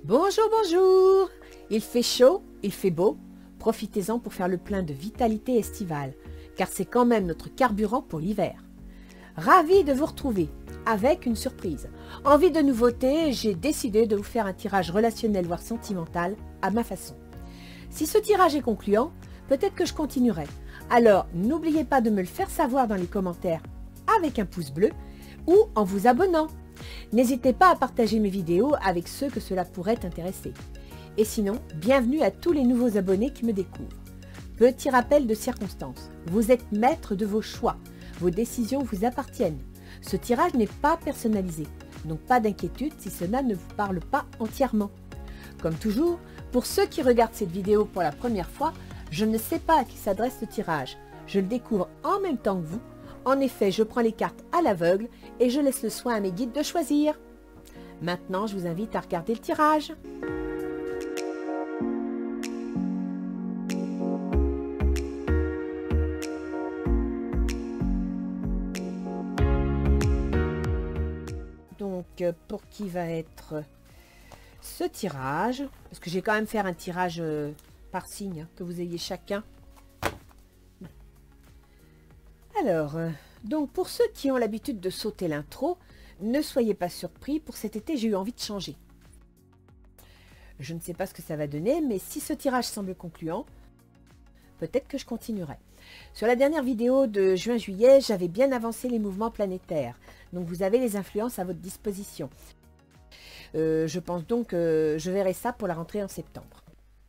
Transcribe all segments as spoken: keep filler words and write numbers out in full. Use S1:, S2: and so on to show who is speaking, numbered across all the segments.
S1: Bonjour, bonjour. Il fait chaud, il fait beau. Profitez-en pour faire le plein de vitalité estivale, car c'est quand même notre carburant pour l'hiver. Ravi de vous retrouver avec une surprise. Envie de nouveauté, j'ai décidé de vous faire un tirage relationnel voire sentimental à ma façon. Si ce tirage est concluant, peut-être que je continuerai. Alors n'oubliez pas de me le faire savoir dans les commentaires avec un pouce bleu ou en vous abonnant. N'hésitez pas à partager mes vidéos avec ceux que cela pourrait intéresser. Et sinon, bienvenue à tous les nouveaux abonnés qui me découvrent. Petit rappel de circonstance, vous êtes maître de vos choix, vos décisions vous appartiennent. Ce tirage n'est pas personnalisé, donc pas d'inquiétude si cela ne vous parle pas entièrement. Comme toujours, pour ceux qui regardent cette vidéo pour la première fois, je ne sais pas à qui s'adresse ce tirage. Je le découvre en même temps que vous. En effet, je prends les cartes à l'aveugle et je laisse le soin à mes guides de choisir. Maintenant, je vous invite à regarder le tirage. Donc, pour qui va être ce tirage? Parce que j'ai quand même faire un tirage par signe, hein, que vous ayez chacun. Alors, euh, donc pour ceux qui ont l'habitude de sauter l'intro, ne soyez pas surpris, pour cet été j'ai eu envie de changer. Je ne sais pas ce que ça va donner, mais si ce tirage semble concluant, peut-être que je continuerai. Sur la dernière vidéo de juin-juillet, j'avais bien avancé les mouvements planétaires, donc vous avez les influences à votre disposition. Euh, je pense donc que je verrai ça pour la rentrée en septembre.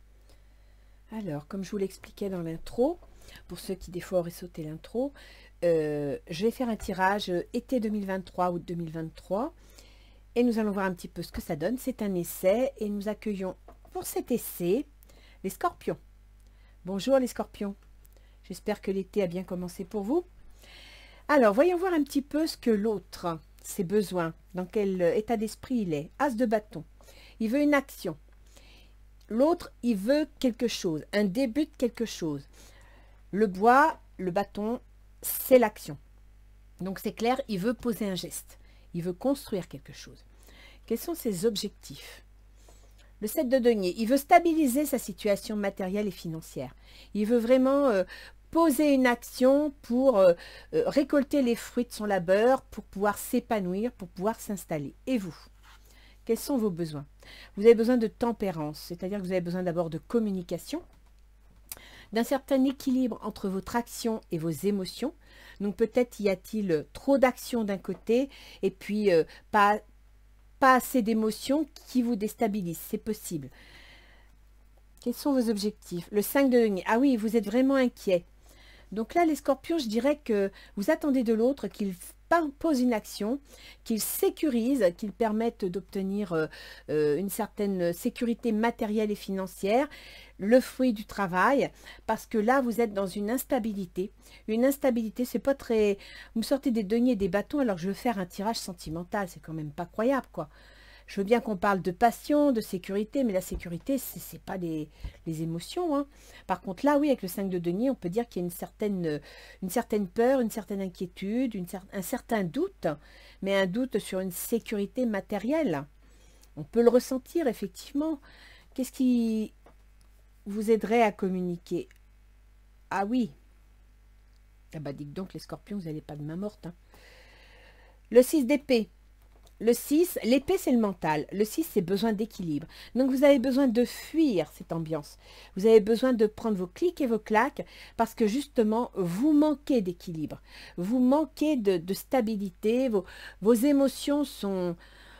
S1: Alors, comme je vous l'expliquais dans l'intro, pour ceux qui des fois auraient sauté l'intro, euh, je vais faire un tirage été deux mille vingt-trois, août deux mille vingt-trois, et nous allons voir un petit peu ce que ça donne. C'est un essai, et nous accueillons pour cet essai les scorpions. Bonjour les scorpions, j'espère que l'été a bien commencé pour vous. Alors, voyons voir un petit peu ce que l'autre, ses besoins, dans quel état d'esprit il est. As de bâton, il veut une action. L'autre, il veut quelque chose, un début de quelque chose. Le bois, le bâton, c'est l'action. Donc c'est clair, il veut poser un geste. Il veut construire quelque chose. Quels sont ses objectifs? Le sept de denier, il veut stabiliser sa situation matérielle et financière. Il veut vraiment euh, poser une action pour euh, euh, récolter les fruits de son labeur, pour pouvoir s'épanouir, pour pouvoir s'installer. Et vous? Quels sont vos besoins? Vous avez besoin de tempérance, c'est-à-dire que vous avez besoin d'abord de communication, d'un certain équilibre entre votre action et vos émotions. Donc peut-être y a-t-il trop d'action d'un côté et puis euh, pas, pas assez d'émotions qui vous déstabilisent. C'est possible. Quels sont vos objectifs? Le cinq de denier. Ah oui, vous êtes vraiment inquiet. Donc là, les scorpions, je dirais que vous attendez de l'autre qu'il pose une action, qu'il sécurise, qu'il permette d'obtenir euh, euh, une certaine sécurité matérielle et financière, le fruit du travail, parce que là, vous êtes dans une instabilité. Une instabilité, c'est pas très... Vous me sortez des deniers et des bâtons alors que je veux faire un tirage sentimental, c'est quand même pas croyable, quoi. Je veux bien qu'on parle de passion, de sécurité, mais la sécurité, ce n'est pas des, les émotions. Hein. Par contre, là, oui, avec le cinq de denier, on peut dire qu'il y a une certaine, une certaine peur, une certaine inquiétude, une cer un certain doute, mais un doute sur une sécurité matérielle. On peut le ressentir, effectivement. Qu'est-ce qui vous aiderait à communiquer? Ah oui. Ah bah, dites donc, les scorpions, vous n'allez pas de main morte. Hein. Le six d'épée. Le six, l'épée c'est le mental, le six c'est besoin d'équilibre. Donc vous avez besoin de fuir cette ambiance. Vous avez besoin de prendre vos clics et vos claques parce que justement vous manquez d'équilibre. Vous manquez de, de stabilité, vos, vos émotions sont,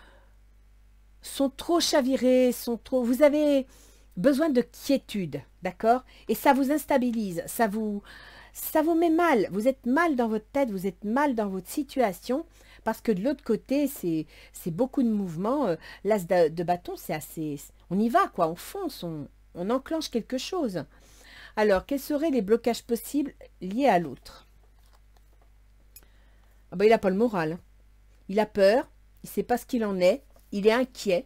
S1: sont trop chavirées, sont trop... Vous avez besoin de quiétude, d'accord? Et ça vous instabilise, ça vous, ça vous met mal. Vous êtes mal dans votre tête, vous êtes mal dans votre situation. Parce que de l'autre côté, c'est beaucoup de mouvements. L'as de, de bâton, c'est assez... On y va, quoi. On fonce, on, on enclenche quelque chose. Alors, quels seraient les blocages possibles liés à l'autre? Ah ben, il n'a pas le moral. Il a peur. Il ne sait pas ce qu'il en est. Il est inquiet.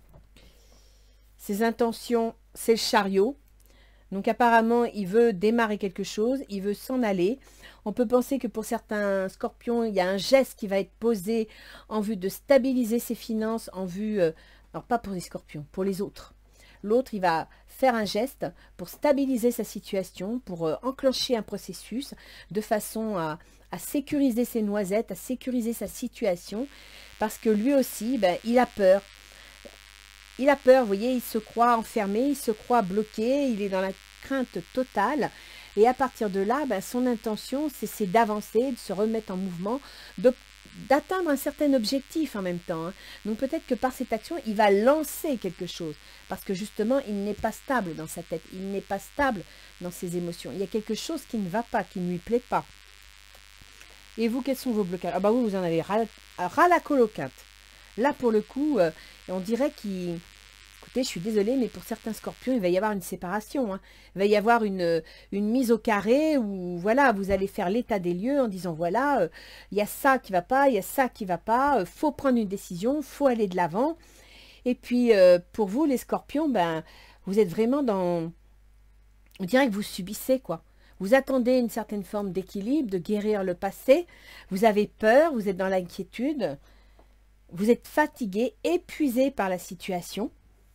S1: Ses intentions, c'est le chariot. Donc apparemment, il veut démarrer quelque chose, il veut s'en aller. On peut penser que pour certains scorpions, il y a un geste qui va être posé en vue de stabiliser ses finances, en vue euh, Alors, pas pour les scorpions, pour les autres. L'autre, il va faire un geste pour stabiliser sa situation, pour euh, enclencher un processus de façon à, à sécuriser ses noisettes, à sécuriser sa situation, parce que lui aussi, ben, il a peur. Il a peur, vous voyez, il se croit enfermé, il se croit bloqué, il est dans la crainte totale. Et à partir de là, ben, son intention, c'est d'avancer, de se remettre en mouvement, de d'atteindre un certain objectif en même temps. Hein. Donc peut-être que par cette action, il va lancer quelque chose. Parce que justement, il n'est pas stable dans sa tête. Il n'est pas stable dans ses émotions. Il y a quelque chose qui ne va pas, qui ne lui plaît pas. Et vous, quels sont vos blocages? Ah bah vous, vous en avez ras, ras la coloquinte. Là, pour le coup, euh, on dirait qu'il... Écoutez, je suis désolée, mais pour certains scorpions, il va y avoir une séparation. Hein. Il va y avoir une, une mise au carré où, voilà, vous allez faire l'état des lieux en disant, voilà, euh, il y a ça qui ne va pas, il y a ça qui ne va pas, il euh, faut prendre une décision, il faut aller de l'avant. Et puis, euh, pour vous, les scorpions, ben, vous êtes vraiment dans... On dirait que vous subissez, quoi. Vous attendez une certaine forme d'équilibre, de guérir le passé. Vous avez peur, vous êtes dans l'inquiétude. Vous êtes fatigué, épuisé par la situation.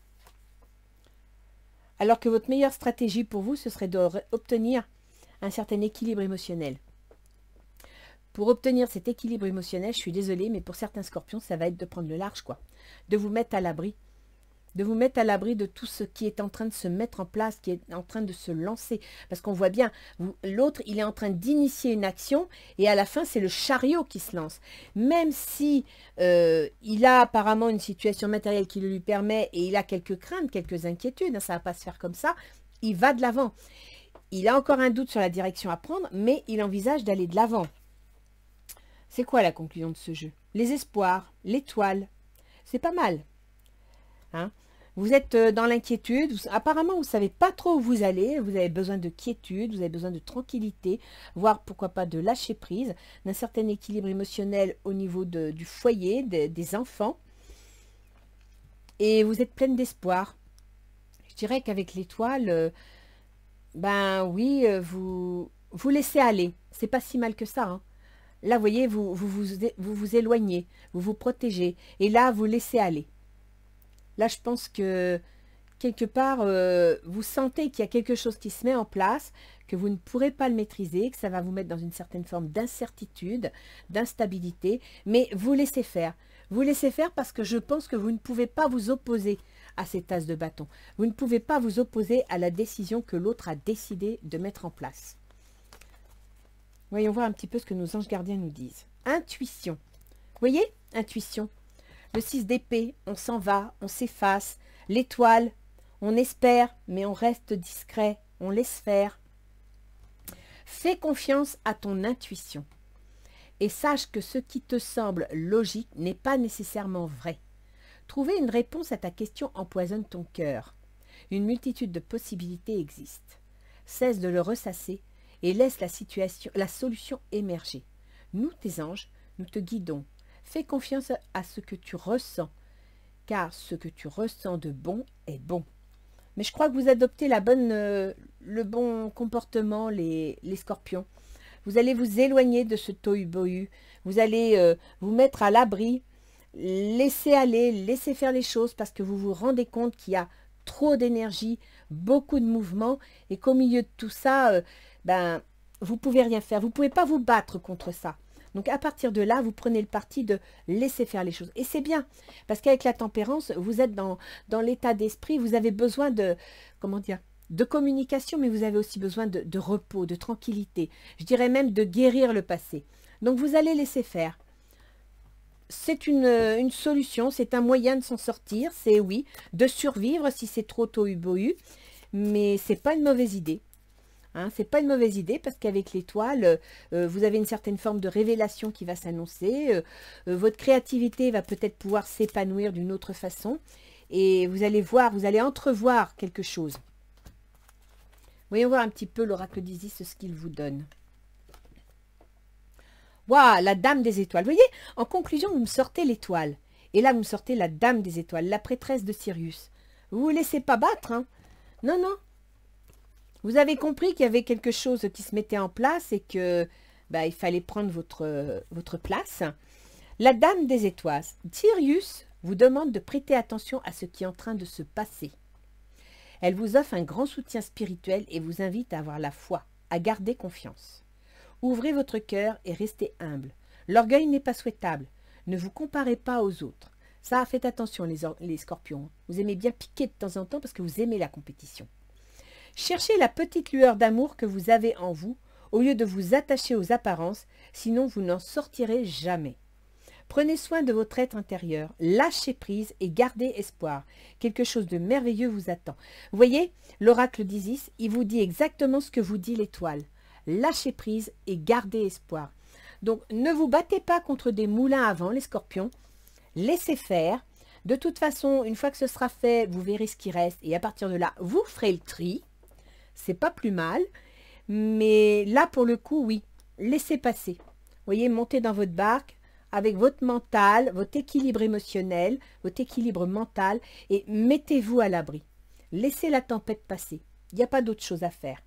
S1: Alors que votre meilleure stratégie pour vous, ce serait d'obtenir un certain équilibre émotionnel. Pour obtenir cet équilibre émotionnel, je suis désolée, mais pour certains scorpions, ça va être de prendre le large, quoi. De vous mettre à l'abri. De vous mettre à l'abri de tout ce qui est en train de se mettre en place, qui est en train de se lancer. Parce qu'on voit bien, l'autre, il est en train d'initier une action et à la fin, c'est le chariot qui se lance. Même si euh, il a apparemment une situation matérielle qui le lui permet et il a quelques craintes, quelques inquiétudes, hein, ça ne va pas se faire comme ça, il va de l'avant. Il a encore un doute sur la direction à prendre, mais il envisage d'aller de l'avant. C'est quoi la conclusion de ce jeu? Les espoirs, l'étoile, c'est pas mal. Hein? Vous êtes dans l'inquiétude, apparemment vous ne savez pas trop où vous allez, vous avez besoin de quiétude, vous avez besoin de tranquillité, voire pourquoi pas de lâcher prise, d'un certain équilibre émotionnel au niveau de, du foyer, de, des enfants. Et vous êtes pleine d'espoir. Je dirais qu'avec l'étoile, euh, ben oui, vous vous laissez aller, c'est pas si mal que ça. Hein. Là, vous voyez, vous vous, vous vous vous éloignez, vous vous protégez, et là, vous laissez aller. Là, je pense que, quelque part, euh, vous sentez qu'il y a quelque chose qui se met en place, que vous ne pourrez pas le maîtriser, que ça va vous mettre dans une certaine forme d'incertitude, d'instabilité, mais vous laissez faire. Vous laissez faire parce que je pense que vous ne pouvez pas vous opposer à cette as de bâton. Vous ne pouvez pas vous opposer à la décision que l'autre a décidé de mettre en place. Voyons voir un petit peu ce que nos anges gardiens nous disent. Intuition. Vous voyez? Intuition. Le six d'épée, on s'en va, on s'efface. L'étoile, on espère, mais on reste discret, on laisse faire. Fais confiance à ton intuition. Et sache que ce qui te semble logique n'est pas nécessairement vrai. Trouver une réponse à ta question empoisonne ton cœur. Une multitude de possibilités existent. Cesse de le ressasser et laisse la, situation, la solution émerger. Nous, tes anges, nous te guidons. Fais confiance à ce que tu ressens, car ce que tu ressens de bon est bon. Mais je crois que vous adoptez la bonne, euh, le bon comportement, les, les scorpions. Vous allez vous éloigner de ce tohu-bohu. Vous allez euh, vous mettre à l'abri, laisser aller, laisser faire les choses, parce que vous vous rendez compte qu'il y a trop d'énergie, beaucoup de mouvements, et qu'au milieu de tout ça, euh, ben, vous ne pouvez rien faire. Vous ne pouvez pas vous battre contre ça. Donc, à partir de là, vous prenez le parti de laisser faire les choses. Et c'est bien, parce qu'avec la tempérance, vous êtes dans, dans l'état d'esprit, vous avez besoin de, comment dire, de communication, mais vous avez aussi besoin de, de repos, de tranquillité. Je dirais même de guérir le passé. Donc, vous allez laisser faire. C'est une, une solution, c'est un moyen de s'en sortir, c'est oui, de survivre si c'est trop tohu-bohu, mais c'est pas une mauvaise idée. Hein, c'est pas une mauvaise idée parce qu'avec l'étoile, euh, vous avez une certaine forme de révélation qui va s'annoncer. Euh, euh, votre créativité va peut-être pouvoir s'épanouir d'une autre façon. Et vous allez voir, vous allez entrevoir quelque chose. Voyons voir un petit peu l'oracle d'Isis, ce qu'il vous donne. Waouh, la dame des étoiles. Vous voyez, en conclusion, vous me sortez l'étoile. Et là, vous me sortez la dame des étoiles, la prêtresse de Sirius. Vous ne vous laissez pas battre. Hein. Non, non. Vous avez compris qu'il y avait quelque chose qui se mettait en place et que bah, il fallait prendre votre, votre place. La dame des étoiles. Sirius vous demande de prêter attention à ce qui est en train de se passer. Elle vous offre un grand soutien spirituel et vous invite à avoir la foi, à garder confiance. Ouvrez votre cœur et restez humble. L'orgueil n'est pas souhaitable. Ne vous comparez pas aux autres. Ça, faites attention les, les scorpions. Vous aimez bien piquer de temps en temps parce que vous aimez la compétition. Cherchez la petite lueur d'amour que vous avez en vous au lieu de vous attacher aux apparences, sinon vous n'en sortirez jamais. Prenez soin de votre être intérieur, lâchez prise et gardez espoir. Quelque chose de merveilleux vous attend. Vous voyez, l'oracle d'Isis, il vous dit exactement ce que vous dit l'étoile. Lâchez prise et gardez espoir. Donc, ne vous battez pas contre des moulins à vent, les scorpions. Laissez faire. De toute façon, une fois que ce sera fait, vous verrez ce qui reste. Et à partir de là, vous ferez le tri. C'est pas plus mal. Mais là, pour le coup, oui, laissez passer. Vous voyez, montez dans votre barque avec votre mental, votre équilibre émotionnel, votre équilibre mental et mettez-vous à l'abri. Laissez la tempête passer. Il n'y a pas d'autre chose à faire.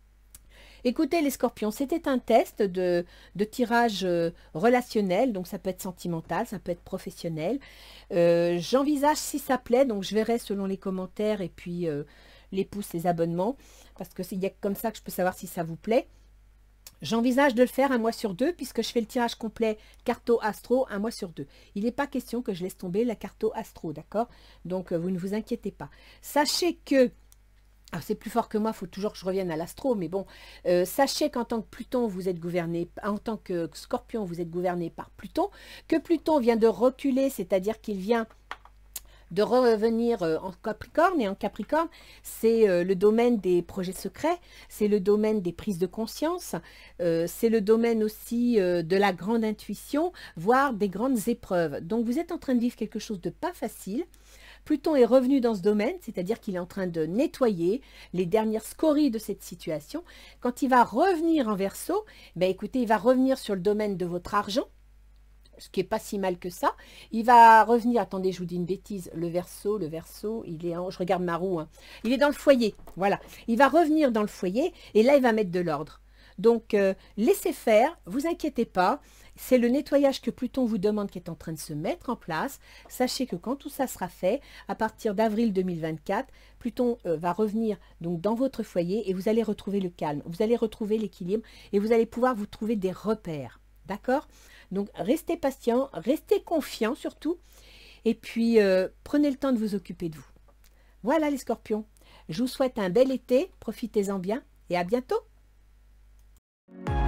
S1: Écoutez les scorpions, c'était un test de, de tirage euh, relationnel, donc ça peut être sentimental, ça peut être professionnel. Euh, J'envisage si ça plaît, donc je verrai selon les commentaires et puis euh, les pouces, les abonnements, parce que c'est comme ça que je peux savoir si ça vous plaît. J'envisage de le faire un mois sur deux, puisque je fais le tirage complet Carto Astro un mois sur deux. Il n'est pas question que je laisse tomber la Carto Astro, d'accord? Donc, euh, vous ne vous inquiétez pas. Sachez que, alors c'est plus fort que moi, il faut toujours que je revienne à l'astro, mais bon, euh, sachez qu'en tant que Pluton, vous êtes gouverné, en tant que Scorpion, vous êtes gouverné par Pluton, que Pluton vient de reculer, c'est-à-dire qu'il vient de revenir en Capricorne, et en Capricorne, c'est euh, le domaine des projets secrets, c'est le domaine des prises de conscience, euh, c'est le domaine aussi euh, de la grande intuition, voire des grandes épreuves. Donc vous êtes en train de vivre quelque chose de pas facile. Pluton est revenu dans ce domaine, c'est-à-dire qu'il est en train de nettoyer les dernières scories de cette situation. Quand il va revenir en Verseau, ben écoutez, il va revenir sur le domaine de votre argent, ce qui n'est pas si mal que ça. Il va revenir, attendez, je vous dis une bêtise, le Verseau, le Verseau, il est en, je regarde ma roue, hein, il est dans le foyer, voilà. Il va revenir dans le foyer et là, il va mettre de l'ordre. Donc, euh, laissez faire, vous inquiétez pas, c'est le nettoyage que Pluton vous demande qui est en train de se mettre en place. Sachez que quand tout ça sera fait, à partir d'avril deux mille vingt-quatre, Pluton euh, va revenir donc dans votre foyer et vous allez retrouver le calme, vous allez retrouver l'équilibre et vous allez pouvoir vous trouver des repères, d'accord? Donc, restez patient, restez confiant surtout, et puis euh, prenez le temps de vous occuper de vous. Voilà les scorpions, je vous souhaite un bel été, profitez-en bien, et à bientôt.